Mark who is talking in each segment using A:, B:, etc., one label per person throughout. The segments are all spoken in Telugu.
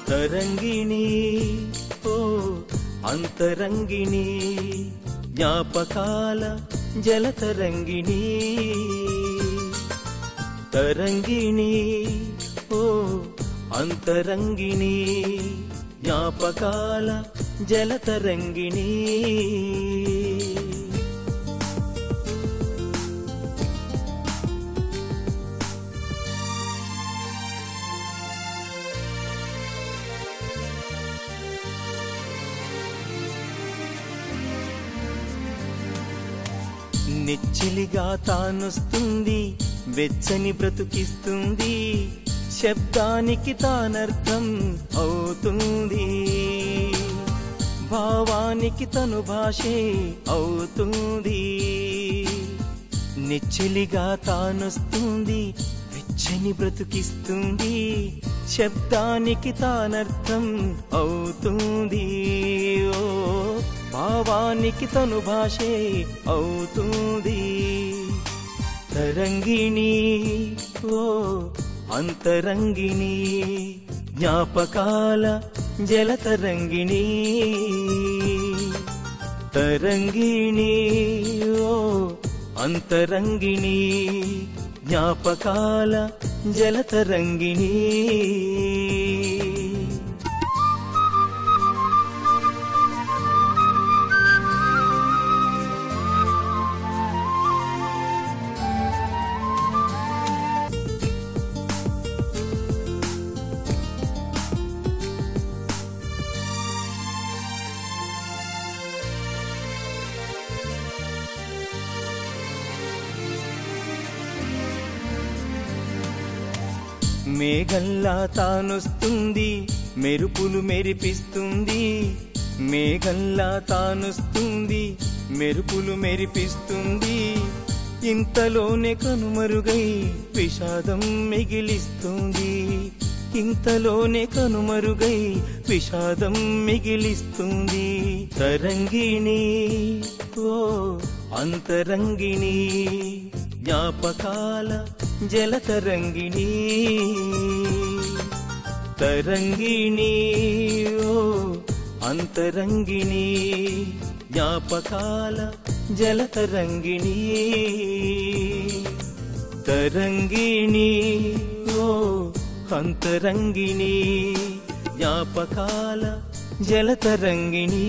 A: తరంగిణి ఓ అంతరంగిణి జ్ఞాపకాల జలతరంగిణి తరంగిణి ఓ అంతరంగిణి జ్ఞాపకాల జలతరంగిణి నెచ్చిలిగా తానొస్తుంది వెచ్చని బ్రతుకిస్తుంది శబ్దానికి తానర్థం అవుతుంది భావానికి తను భాషే అవుతుంది నెచ్చిలిగా తానొస్తుంది వెచ్చని బ్రతుకిస్తుంది శబ్దానికి తానర్థం అవుతుంది ఓ భావానికి తను భాషే అవుతుంది తరంగిణి ఓ అంతరంగిణి జ్ఞాపకాల జలతరంగిణి తరంగిణి ఓ అంతరంగిణి జ్ఞాపకాల జలతరంగిణి మేఘల్లా తానొస్తుంది మెరుపులు మెరిపిస్తుంది మేఘల్లా తానొస్తుంది మెరుపులు మెరిపిస్తుంది ఇంతలోనే కనుమరుగై విషాదం మిగిలిస్తుంది ఇంతలోనే కనుమరుగై విషాదం మిగిలిస్తుంది తరంగిణి ఓ అంతరంగిణి జ్ఞాపకాల జలతరంగిణి తరంగిణి ఓ అంతరంగిణి జ్ఞాపకాల జలతరంగిణి తరంగిణి ఓ అంతరంగిణి జ్ఞాపకాల జలతరంగిణి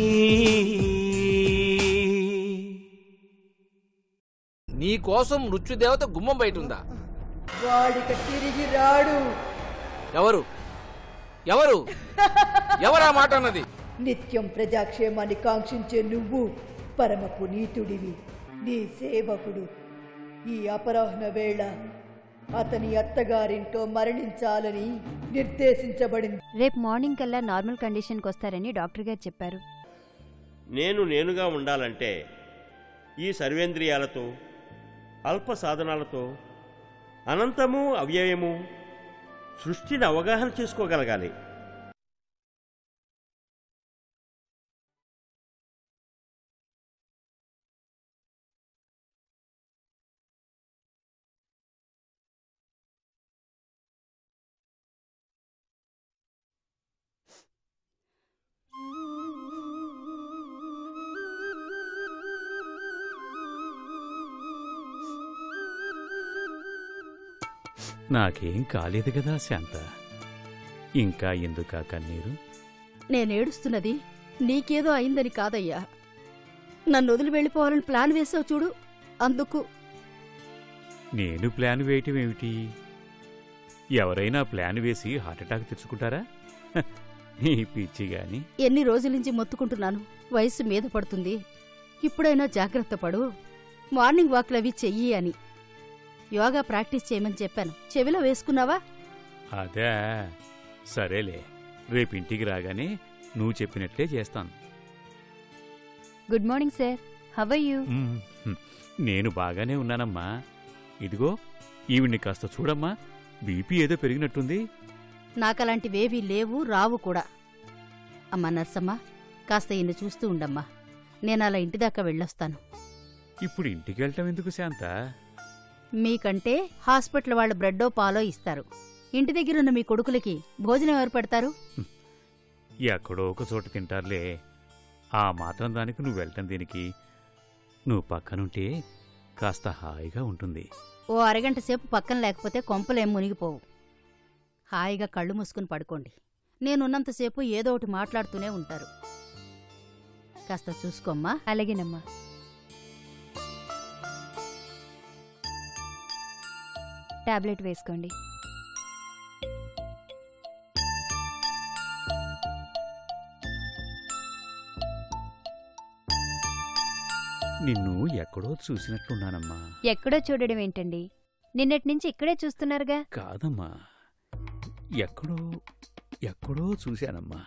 B: నీ కోసం మృత్యుదేవత గుమ్మం బయట ఉందా?
C: వాడికి తిరిగి రాడు.
B: ఎవరు ఎవరు ఎవరా మాట అన్నది?
C: నిత్యం ప్రజాక్షేమాన్ని కాంక్షించే నువ్వు పరమ పునీతుడివి. నీ సేవకుడు ఈ అపరాహ్న వేళ అతని అత్తగారింట్లో మరణించాలని నిర్దేశించబడింది.
D: రేపు మార్నింగ్ కల్లా నార్మల్ కండిషన్కి వస్తారని డాక్టర్ గారు చెప్పారు.
E: నేనుగా ఉండాలంటే ఈ సర్వేంద్రియాలతో అల్ప సాధనాలతో అనంతము అవ్యయము సృష్టిని అవగాహన చేసుకోగలగాలి.
F: నాకేం కాలేదు కదా శాంత, ఇంకా ఎందుకా కన్నీరు?
G: నేనేడుస్తున్నది నీకేదో అయిందని కాదయ్యా, నన్ను వదిలి వెళ్ళిపోవాలని ప్లాన్ వేసావు చూడు, అందుకు.
F: నేను ప్లాన్ వేయటం ఏమిటి? ఎవరైనా ప్లాన్ వేసి హార్ట్అటాక్ తెచ్చుకుంటారా? నీ పిచ్చి గాని.
G: ఎన్ని రోజుల నుంచి మొత్తుకుంటున్నాను, వయసు మీద పడుతుంది, ఇప్పుడైనా జాగ్రత్త పడు, మార్నింగ్ వాక్లవి చెయ్యి అని. యోగా ప్రాక్టీస్ చేయమని చెప్పాను, చెవిలో వేసుకున్నావా?
F: అదే, సరేలే, రేపింటికి రాగానే నువ్వు చెప్పినట్లే చేస్తాను.
D: Good morning sir, how are you?
F: నేను బాగానే ఉన్నానమ్మా. ఇదిగో ఈవిడ్ని కాస్త చూడమ్మా, బీపీ ఏదో పెరిగినట్టుంది.
G: నాకలాంటివేవీ లేవు, రావు కూడా. అమ్మా నర్సమ్మా, కాస్త ఈయన చూస్తూ ఉండమ్మా, నేనలా ఇంటిదాకా వెళ్ళొస్తాను.
F: ఇప్పుడు ఇంటికెళ్ళటం ఎందుకు శాంత?
G: మీకంటే హాస్పిటల్ వాళ్ళ బ్రెడ్డో పాలో ఇస్తారు, ఇంటి దగ్గరున్న మీ కొడుకులకి భోజనం ఎవరు పెడతారు?
F: ఎక్కడో ఒక చోట తింటారులే. ఆ మాత్రం దానికి నువ్వు వెళ్ళటం దీనికి? నువ్వు పక్కనుంటే కాస్త హాయిగా ఉంటుంది.
G: ఓ అరగంట సేపు పక్కన లేకపోతే కొంపలేం మునిగిపోవు. హాయిగా కళ్ళు మూసుకుని పడుకోండి. నేనున్నంతసేపు ఏదో ఒకటి మాట్లాడుతూనే ఉంటారు. కాస్త చూసుకోమ్మా.
D: అలాగేనమ్మా. టాబ్లెట్ వేసుకోండి.
F: నిన్ను ఎక్కడో చూసినట్లున్నానమ్మా.
D: ఎక్కడో చూడడం ఏంటండి? నిన్నటి నుంచి ఇక్కడే చూస్తున్నారుగా.
F: కాదమ్మా, ఎక్కడో ఎక్కడో చూశానమ్మా.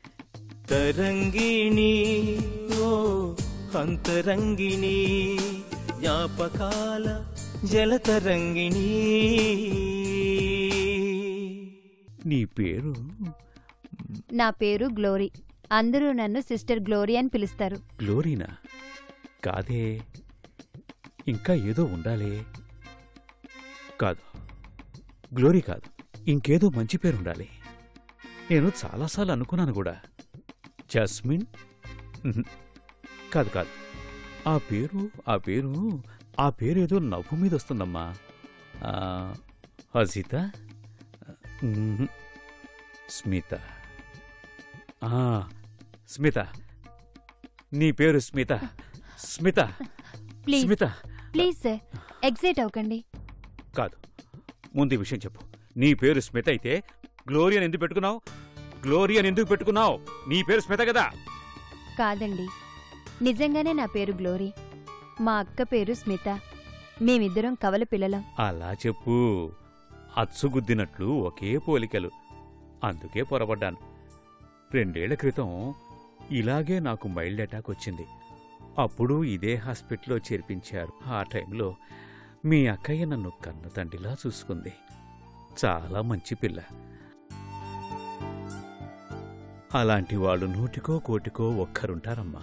A: తరంగిణి ఓ అంతరంగిణి జ్ఞాపకాల జలతరంగిణి.
F: నీ పేరు?
D: నా పేరు గ్లోరీ. అందరూ నన్ను సిస్టర్ గ్లోరీ అని పిలుస్తారు.
F: గ్లోరీనా? కాదే, ఇంకా ఏదో ఉండాలే. కాదు, గ్లోరీ కాదు, ఇంకేదో మంచి పేరుండాలి. నేను చాలాసార్లు అనుకున్నాను కూడా. జస్మిన్? కాదు కాదు, ఆ పేరు ఏదో నవ్వు మీద వస్తుందమ్మా. హజిత? స్మిత. స్మిత, నీ పేరు Smita. Smita,
D: please
F: Smita.
D: Please sir, excite అవ్వకండి.
F: కాదు, ముందు ఈ విషయం చెప్పు. నీ పేరు స్మిత అయితే గ్లోరీ అని ఎందుకు పెట్టుకున్నావు? గ్లోరీ అని ఎందుకు పెట్టుకున్నావు? నీ పేరు స్మిత కదా.
D: కాదండి, నిజంగానే నా పేరు గ్లోరీ. మా అక్క పేరు స్మిత. మేమిద్దరం కవల పిల్లలం.
F: అలా చెప్పు. అచ్చుగుద్దినట్లు ఒకే పోలికలు. అందుకే పొరపడ్డాను. 2 ఏళ్ల క్రితం ఇలాగే నాకు మైల్డ్ అటాక్ వచ్చింది. అప్పుడు ఇదే హాస్పిటల్లో చేర్పించారు. ఆ టైంలో మీ అక్కయ్య నన్ను కన్న తండ్రిలా చూసుకుంది. చాలా మంచి పిల్ల. అలాంటి వాళ్ళు 100కో 1కోటికో ఒక్కరుంటారమ్మా.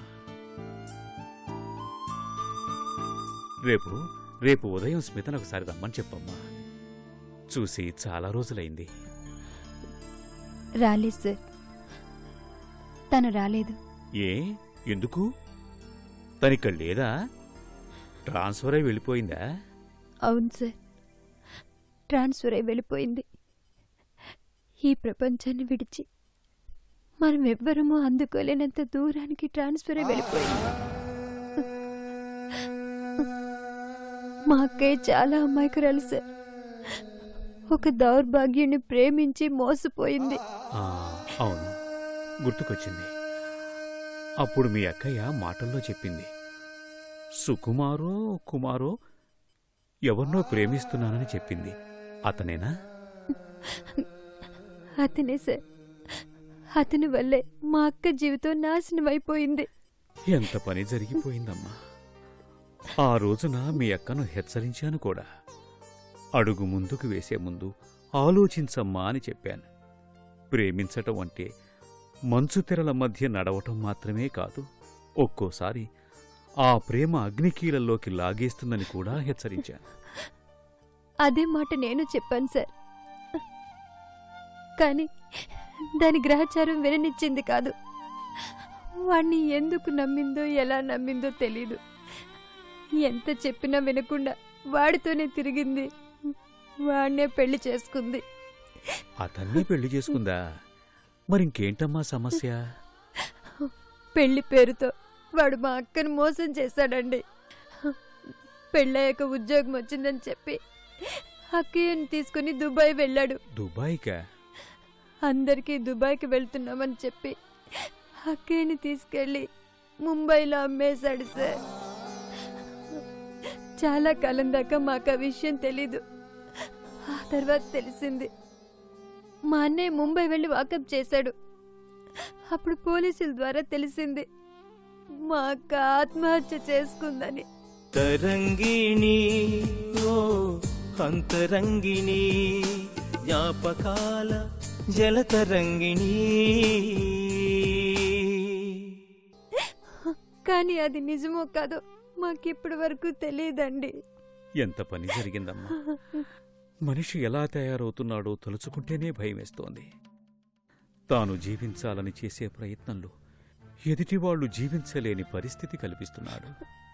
F: రేపు ఉదయం స్మితను ఒకసారి రమ్మని చెప్పమ్మా. చూసి చాలా రోజులైంది.
D: రాలేదు సార్, తను రాలేదు.
F: ఏ? ఎందుకు? తనిక్కడ లేదా? ట్రాన్స్ఫర్ అయి వెళ్ళిపోయిందా?
D: అవును సార్, ట్రాన్స్ఫర్ అయి వెళ్ళిపోయింది. ఈ ప్రపంచాన్ని విడిచి మనం ఎవ్వరమూ అందుకోలేనంత దూరానికి ట్రాన్స్ఫర్ అయి వెళ్ళిపోయింది. మా అక్కయ్య చాలా అమాయకురాలు సార్. ఒక దౌర్భాగ్యుని ప్రేమించి మోసపోయింది.
F: అవును, గుర్తుకొచ్చింది. అప్పుడు మీ అక్కయ్య మాటల్లో చెప్పింది, సుకుమారో కుమారో ఎవరినో ప్రేమిస్తున్నానని చెప్పింది. అతనేనా?
D: అతనే సార్. అతని వల్లే మా అక్క జీవితం నాశనమైపోయింది.
F: ఎంత పని జరిగిపోయిందమ్మా. ఆ రోజున మీ అక్కను హెచ్చరించాను కూడా. అడుగు ముందుకు వేసే ముందు ఆలోచించమ్మా అని చెప్పాను. ప్రేమించటం అంటే మంచు తెరల మధ్య నడవటం మాత్రమే కాదు, ఒక్కోసారి ఆ ప్రేమ అగ్నికీలల్లోకి లాగేస్తుందని కూడా హెచ్చరించాను.
D: అదే మాట నేను చెప్పాను సార్. కానీ దాని గ్రహచారం విననిచ్చింది కాదు. వాణ్ణి ఎందుకు నమ్మిందో ఎలా నమ్మిందో తెలీదు. ఎంత చెప్పినా వినకుండా వాడితోనే తిరిగింది. వాణ్ణే పెళ్లి చేసుకుంది.
F: అతన్నే పెళ్లి చేసుకుందా? మరింకేంటమ్మా సమస్య?
D: పెళ్లి పేరుతో వాడు మా అక్కను మోసం చేశాడండి. పెళ్ళయ్యాక ఉద్యోగం వచ్చిందని చెప్పి అక్కయ్యని తీసుకుని దుబాయ్ వెళ్ళాడు.
F: దుబాయ్కా?
D: అందరికీ దుబాయ్కి వెళ్తున్నామని చెప్పి అక్కయ్యని తీసుకెళ్ళి ముంబైలో అమ్మేశాడు సార్. చాలా కాలం దాకా మాకు ఆ విషయం తెలీదు. ఆ తర్వాత తెలిసింది. మా అన్నయ్య ముంబై వెళ్ళి వాకప్ చేశాడు. అప్పుడు పోలీసుల ద్వారా తెలిసింది మా అక్క ఆత్మహత్య చేసుకుందని.
A: తరంగిణి ఓ అంతరంగిణి జ్ఞాపకాల జలతరంగిణి.
D: కానీ అది నిజమో కాదో మాకిప్పటి వరకు తెలియదండి.
F: ఎంత పని జరిగిందమ్మా. మనిషి ఎలా తయారవుతున్నాడో తలుచుకుంటేనే భయమేస్తోంది. తాను జీవించాలని చేసే ప్రయత్నంలో ఎదుటివాళ్లు జీవించలేని పరిస్థితి కల్పిస్తున్నాడు.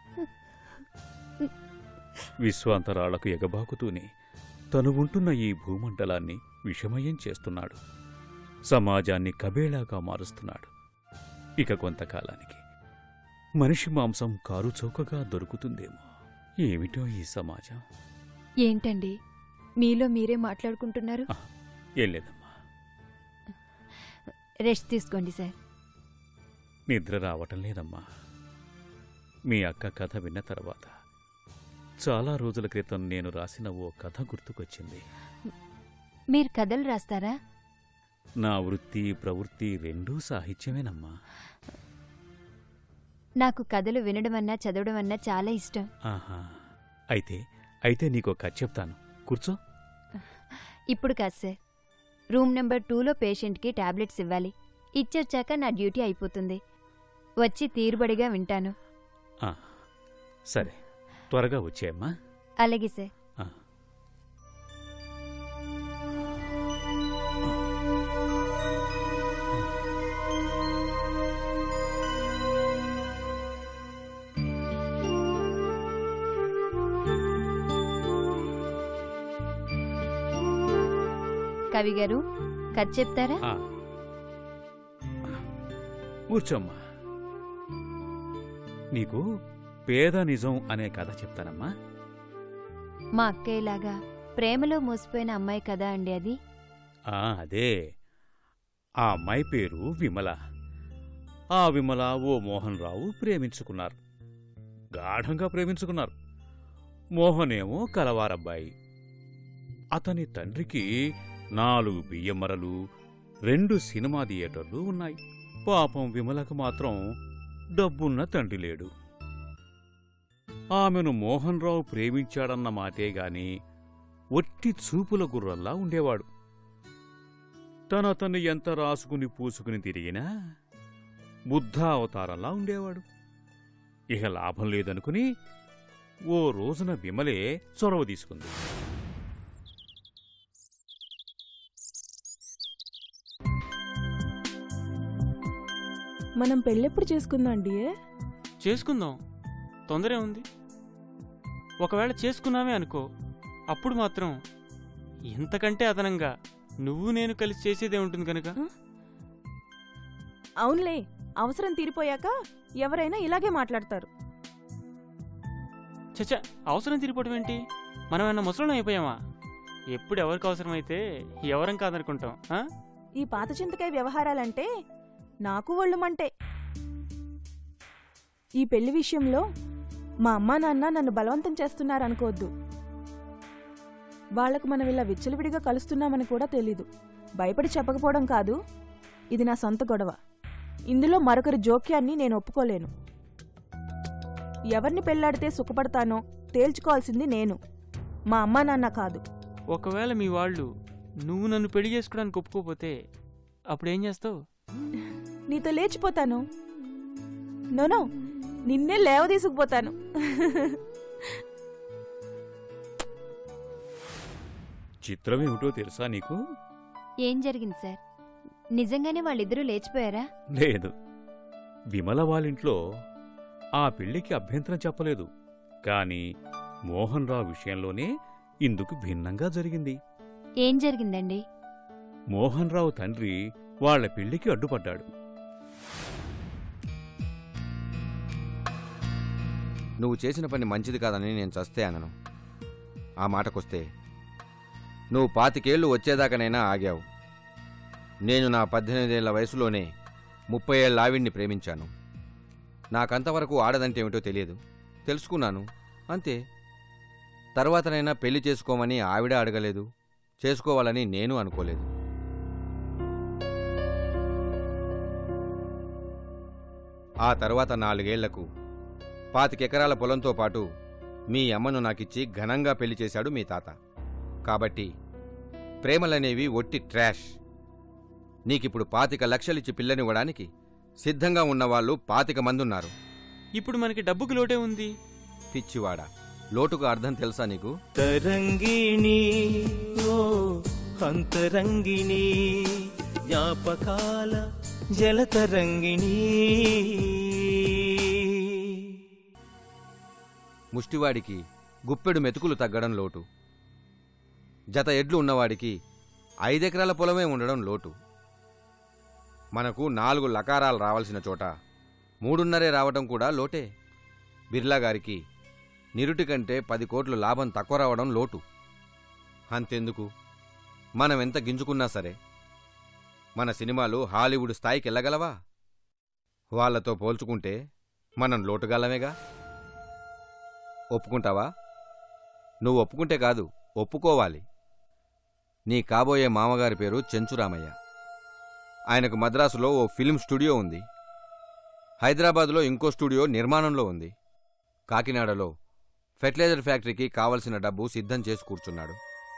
F: విశ్వాంతరాళ్లకు ఎగబాకుతూనే తను ఉంటున్న ఈ భూమండలాన్ని విషమయం చేస్తున్నాడు. సమాజాన్ని కబేళాగా మారుస్తున్నాడు. ఇక కొంతకాలానికి మనిషి మాంసం కారుచౌకగా దొరుకుతుందేమో. ఏమిటో ఈ సమాజం.
D: ఏంటండి మీలో మీరే మాట్లాడుకుంటున్నారు?
F: ఏం లేదమ్మా.
D: రెస్ట్ తీసుకోండి సార్.
F: నిద్ర రావటం లేదమ్మా. మీ అక్క కథ విన్న తర్వాత చాలా రోజుల క్రితం నేను రాసిన ఓ కథ గుర్తుకొచ్చింది.
D: మీరు కథలు రాస్తారా?
F: నా వృత్తి ప్రవృత్తి రెండూ సాహిత్యమేనమ్మా.
D: నాకు కథలు వినడమన్నా చదవడమన్నా చాలా ఇష్టం.
F: ఆహా, అయితే నీకో కథ చెప్తాను, కూర్చో.
D: ఇప్పుడు కాదు సార్. రూమ్ నెంబర్ 2లో పేషెంట్కి టాబ్లెట్స్ ఇవ్వాలి. ఇచ్చొచ్చాక నా డ్యూటీ అయిపోతుంది. వచ్చి తీరుబడిగా వింటాను.
F: సరే, త్వరగా వచ్చేయమ్మా.
D: అలాగే సార్. కవి గారు కథ చెప్తారా?
F: కూర్చోమ్మా. నీకు పేద నిజం అనే కథ చెప్తానమ్మా.
D: మా అక్కయ్యలాగా ప్రేమలో మోసిపోయిన అమ్మాయి కదా అండి అది?
F: అదే. ఆ అమ్మాయి పేరు విమల. ఆ విమల ఓ మోహన్ రావు ప్రేమించుకున్నారు. గాఢంగా ప్రేమించుకున్నారు. మోహనేమో కలవారబ్బాయి. అతని తండ్రికి 4 బియ్యమరలు, 2 సినిమా థియేటర్లు ఉన్నాయి. పాపం విమలకు మాత్రం డబ్బున్న తండ్రి లేడు. ఆమెను మోహన్ రావు ప్రేమించాడన్న మాటే గాని ఒట్టి చూపుల గుర్రల్లా ఉండేవాడు. తనతన్ని ఎంత రాసుకుని పూసుకుని తిరిగినా బుద్ధ అవతారంలా ఉండేవాడు. ఇక లాభం లేదనుకుని ఓ రోజున విమలే చొరవ తీసుకుంది.
H: మనం పెళ్ళెప్పుడు చేసుకుందాం డియే?
I: చేసుకుందాం, తొందరే ఉంది. ఒకవేళ చేసుకున్నామే అనుకో, అప్పుడు మాత్రం ఇంతకంటే అదనంగా నువ్వు నేను కలిసి చేసేదే ఉంటుంది కనుక.
H: అవునులే, అవసరం తీరిపోయాక ఎవరైనా ఇలాగే మాట్లాడతారు.
I: చచ్చా, అవసరం తీరిపోవడం ఏంటి? మనం ఏమన్నా ముసలం అయిపోయామా? ఎప్పుడు ఎవరికి అవసరమైతే ఎవరం కాదనుకుంటాం.
H: ఈ పాత చింతకాయ వ్యవహారాలంటే నాకు ఒళ్ళుమంటే. ఈ పెళ్లి విషయంలో మా అమ్మా నాన్న నన్ను బలవంతం చేస్తున్నారనుకోవద్దు. వాళ్లకు మనం ఇలా విచ్చలవిడిగా కలుస్తున్నామని కూడా తెలీదు. భయపడి చెప్పకపోవడం కాదు, ఇది నా సొంత గొడవ. ఇందులో మరొకరి జోక్యాన్ని నేను ఒప్పుకోలేను. ఎవరిని పెళ్లాడితే సుఖపడతానో తేల్చుకోవాల్సింది నేను, మా అమ్మా నాన్న కాదు.
I: ఒకవేళ మీ వాళ్ళు నువ్వు నన్ను పెళ్లి చేసుకోవడానికి ఒప్పుకోపోతే అప్పుడేం చేస్తావు?
H: నీతో లేచిపోతాను. నోనో, నిన్నే లేవ తీసుకుపోతాను.
F: చిత్రమేమిటో తెలుసా నీకు?
D: ఏం జరిగింది సార్? నిజంగానే వాళ్ళిద్దరూ లేచిపోయారా?
F: లేదు, విమల వాళ్ళింట్లో ఆ పెళ్లికి అభ్యంతరం చెప్పలేదు. కాని మోహన్ రావు విషయంలోనే ఇందుకు భిన్నంగా జరిగింది.
D: ఏం జరిగిందండి?
F: మోహన్ రావు తండ్రి వాళ్ల పెళ్లికి అడ్డుపడ్డాడు.
J: నువ్వు చేసిన పని మంచిది కాదని నేను చస్తే అనను. ఆ మాటకొస్తే నువ్వు 25 ఏళ్ళు వచ్చేదాకానైనా ఆగావు. నేను నా 18 ఏళ్ల వయసులోనే 30 ఏళ్ల ఆవిడ్ని ప్రేమించాను. నాకంతవరకు ఆడదంటే ఏమిటో తెలియదు. తెలుసుకున్నాను, అంతే. తర్వాతనైనా పెళ్లి చేసుకోమని ఆవిడ అడగలేదు, చేసుకోవాలని నేను అనుకోలేదు. ఆ తర్వాత 4 ఏళ్లకు 25 ఎకరాల పొలంతో పాటు మీ అమ్మను నాకిచ్చి ఘనంగా పెళ్లి చేశాడు మీ తాత. కాబట్టి ప్రేమలనేవి ఒట్టి ట్రాష్. నీకిప్పుడు 25 లక్షలిచ్చి పిల్లనివ్వడానికి సిద్ధంగా ఉన్నవాళ్లు 25 మందున్నారు.
I: ఇప్పుడు మనకి డబ్బుకి లోటే ఉంది.
J: పిచ్చివాడా, లోటుకు అర్థం తెలుసా నీకు?
A: తరంగిణి ఓ అంతరంగిణి జ్ఞాపకాల జలతరంగిణి.
J: ముష్టివాడికి గుప్పెడు మెతుకులు తగ్గడం లోటు, జత ఎడ్లు ఉన్నవాడికి 5 ఎకరాల పొలమే ఉండడం లోటు. మనకు 4 లకారాలు రావాల్సిన చోట 3.5 రావడం కూడా లోటే. బిర్లా గారికి నిరుటి కంటే 10 కోట్లు లాభం తక్కువ రావడం లోటు. అంతెందుకు, మనం ఎంత గింజుకున్నా సరే మన సినిమాలు హాలీవుడ్ స్థాయికి వెళ్ళగలవా? వాళ్లతో పోల్చుకుంటే మనం లోటుగలమేగా. ఒప్పుకుంటావా? నువ్వు ఒప్పుకుంటే కాదు, ఒప్పుకోవాలి. నీ కాబోయే మామగారి పేరు చెంచురామయ్య. ఆయనకు మద్రాసులో ఓ ఫిల్మ్ స్టూడియో ఉంది, హైదరాబాదులో ఇంకో స్టూడియో నిర్మాణంలో ఉంది, కాకినాడలో ఫెర్టిలైజర్ ఫ్యాక్టరీకి కావలసిన డబ్బు సిద్ధం చేసి కూర్చున్నాడు.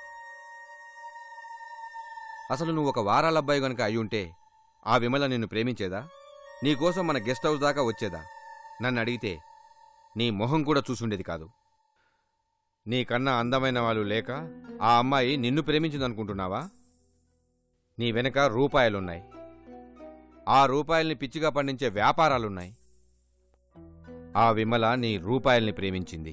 J: అసలు నువ్వు ఒక వారాల అబ్బాయి గనుక అయ్యుంటే ఆ విమల నిన్ను ప్రేమించేదా? నీకోసం మన గెస్ట్ హౌస్ దాకా వచ్చేదా? నన్ను అడిగితే నీ మొహం కూడా చూసుండేది కాదు. నీకన్నా అందమైన వాళ్ళు లేక ఆ అమ్మాయి నిన్ను ప్రేమించిందనుకుంటున్నావా? నీ వెనక రూపాయలున్నాయి, ఆ రూపాయల్ని పిచ్చిగా పండించే వ్యాపారాలున్నాయి. ఆ విమల నీ రూపాయల్ని ప్రేమించింది.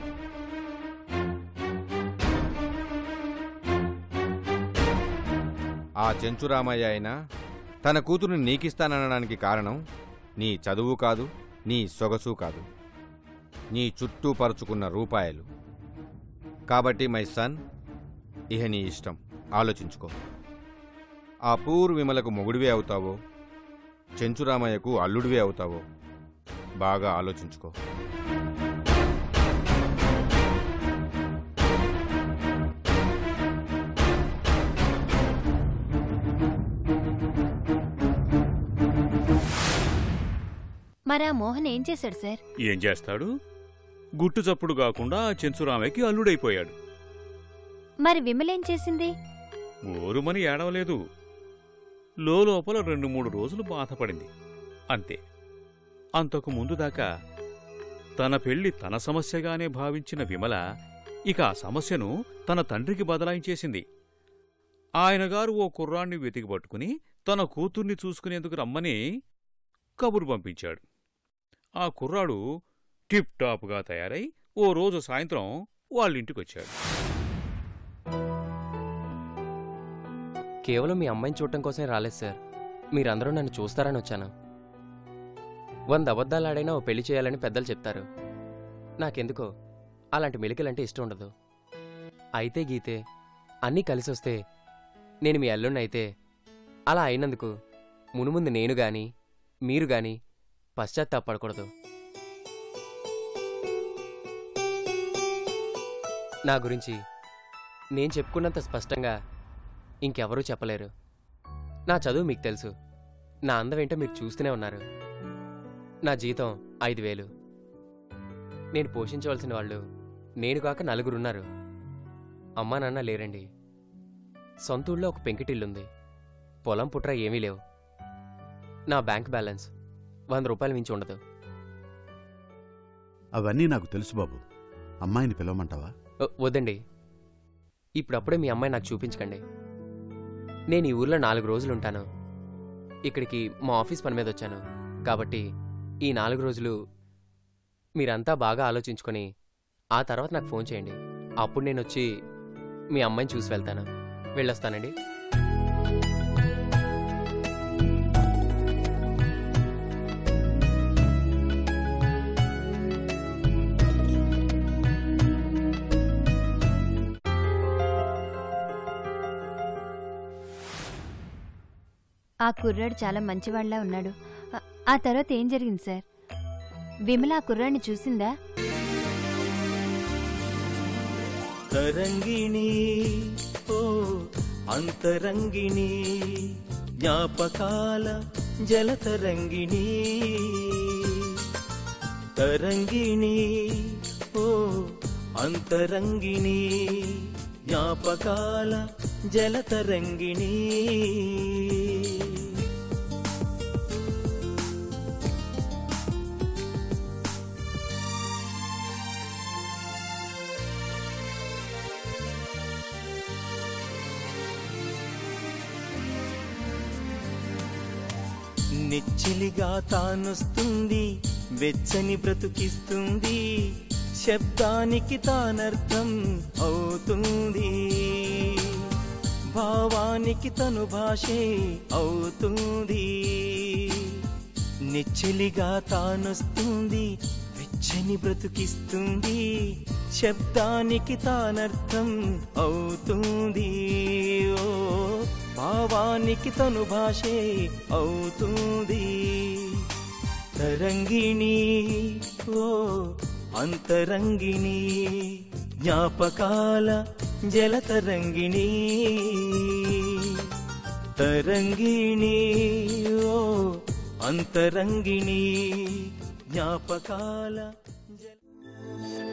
J: ఆ చెంచురామయ్య అయినా తన కూతురుని నీకిస్తాననడానికి కారణం నీ చదువు కాదు, నీ సొగసు కాదు, నీ చుట్టూ పరుచుకున్న రూపాయలు. కాబట్టి మై సన్, ఇహ నీ ఇష్టం, ఆలోచించుకో. ఆ పూర్ విమలకు మొగుడివే అవుతావో, చెంచురామయ్యకు అల్లుడివే అవుతావో బాగా ఆలోచించుకో.
D: మరా మోహన్ ఏం చేశాడు సార్?
F: ఏం చేస్తాడు? గుట్టు చప్పుడు కాకుండా చెంచురామయ్యకి అల్లుడైపోయాడు.
D: మరి విమలేం చేసింది?
F: ఓరుమని ఏడవలేదు, లోపల 2-3 రోజులు బాధపడింది, అంతే. అంతకు ముందు దాకా తన పెళ్లి తన సమస్యగానే భావించిన విమల ఇక ఆ సమస్యను తన తండ్రికి బదలాయించేసింది. ఆయనగారు ఓ కుర్రాన్ని వెతికి పట్టుకుని తన కూతుర్ని చూసుకునేందుకు రమ్మని కబురు పంపించాడు. ఆ కుర్రాడు టిప్ టాప్గా తయారై ఓ రోజు సాయంత్రం వాళ్ళింటికొచ్చాడు.
K: కేవలం మీ అమ్మాయిని చూడటం కోసమే రాలేదు సార్. మీరందరూ నన్ను చూస్తారని వచ్చాను. 100 అబద్ధాలాడైనా ఓ పెళ్లి చేయాలని పెద్దలు చెప్తారు. నాకెందుకో అలాంటి మెలికలంటే ఇష్టం ఉండదు. అయితే గీతే అన్నీ కలిసొస్తే నేను మీ అల్లుణ్ణైతే అలా అయినందుకు మునుముందు నేను గాని మీరు గాని పశ్చాత్తాపడకూడదు. నా గురించి నేను చెప్పుకున్నంత స్పష్టంగా ఇంకెవరూ చెప్పలేరు. నా చదువు మీకు తెలుసు, నా అందం ఏంటో మీరు చూస్తూనే ఉన్నారు. నా జీతం 5,000. నేను పోషించవలసిన వాళ్ళు నేను కాక 4 ఉన్నారు. అమ్మా నాన్న లేరండి. సొంత ఊళ్ళో ఒక పెంకిటిల్లుంది, పొలం పుట్ర ఏమీ లేవు. నా బ్యాంక్ బ్యాలెన్స్ 100 రూపాయలు మించి ఉండదు.
L: అవన్నీ నాకు తెలుసు బాబు. అమ్మాయిని పిలవమంటావా?
K: వద్దండి, ఇప్పుడప్పుడే మీ అమ్మాయి నాకు చూపించకండి. నేను ఈ ఊర్లో 4 రోజులుంటాను. ఇక్కడికి మా ఆఫీస్ పని మీద వచ్చాను కాబట్టి ఈ 4 రోజులు మీరంతా బాగా ఆలోచించుకొని ఆ తర్వాత నాకు ఫోన్ చేయండి. అప్పుడు నేను వచ్చి మీ అమ్మాయిని చూసి వెళ్తాను. వెళ్ళొస్తానండి.
D: ఆ కుర్రాడు చాలా మంచివాళ్లా ఉన్నాడు. ఆ తర్వాత ఏం జరిగింది సార్? విమల ఆ కుర్రాడిని చూసిందా?
A: తరంగిణి ఓ అంతరంగిణి, జ్ఞాపకాల జలతరంగిణి. తరంగిణి ఓ అంతరంగిణి, జ్ఞాపకాల జలతరంగిణి. నెచ్చిలిగా తానొస్తుంది, వెచ్చని బ్రతుకిస్తుంది, శబ్దానికి తానర్థం అవుతుంది, భావానికి తను భాషే అవుతుంది. నెచ్చిలిగా తానొస్తుంది, వెచ్చని బ్రతుకిస్తుంది, శబ్దానికి తానర్థం అవుతుంది, ఓ భావానికి తను భాషే అవుతుంది. తరంగిణి ఓ అంతరంగిణి, జ్ఞాపకాల జలతరంగిణి, తరంగిణి ఓ అంతరంగిణి, జ్ఞాపకాల